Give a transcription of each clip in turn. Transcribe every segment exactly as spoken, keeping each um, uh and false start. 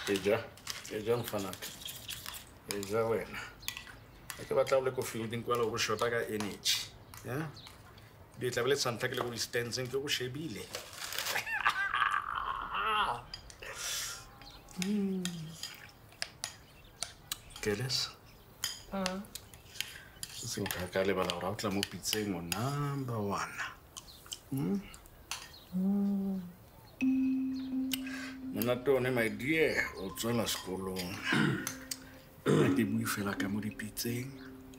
Eja, eja mfanak. Eja wena. Ake batla o le ko fielding kwa lo go shota ka energy. Yeah? Di tla bele santa ke le go distancing ke go shebile. Hmm. Keles? Mm. Sing ka ka le bala ra tla mo pitseng mo number one. Hmm? Mm. Monatone my dear, o tswela sekolong. Ke bui fela ka mo dipitseng.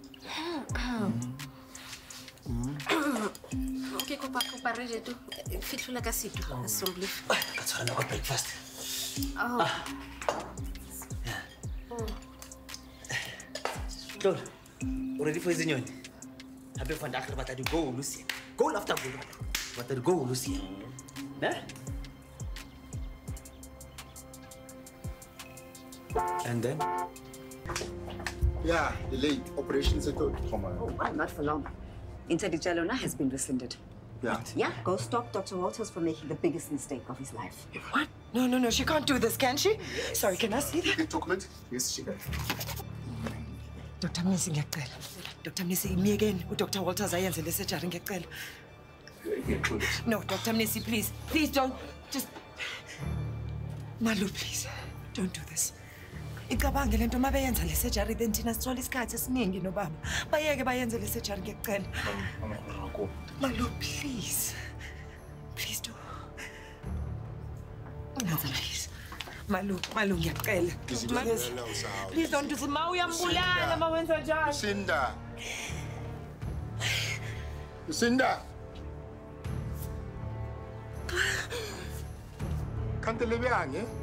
Okay, ko pa ko pa re tu. Fitlola ka situ. Assembly. Ka tshwana go breakfast. Oh. Yeah. Lord, already for the union. Happy for the but I go Lucy. Goal after goal. But I go Lucy. Eh? And then? Yeah, the late operations are good. Oh, well, not for long. Interdictalona has been rescinded. Yeah. Yeah, go stop Doctor Walters from making the biggest mistake of his life. What? No, no, no, she can't do this, can she? Yes. Sorry, can I see that? The document? Yes, she can. Doctor Mnisi ngiyacela. Doctor Mnisi, me again. Doctor Walters ayenze le surgery ngiyacela. No, Doctor Mnisi, please. Please don't. Just... Malu, please. Don't do this. Icabange lento mabeyenza le surgery then thina sithola isikhathi esiningi nobaba. Bayeke bayenze le surgery ngiyacela. Malu, please. Please do. Please. Malu, Malu ngiyacela. Please don't do this. Ma uyambulala ma wenza njalo. Lucinda. Lucinda. Can't you live here?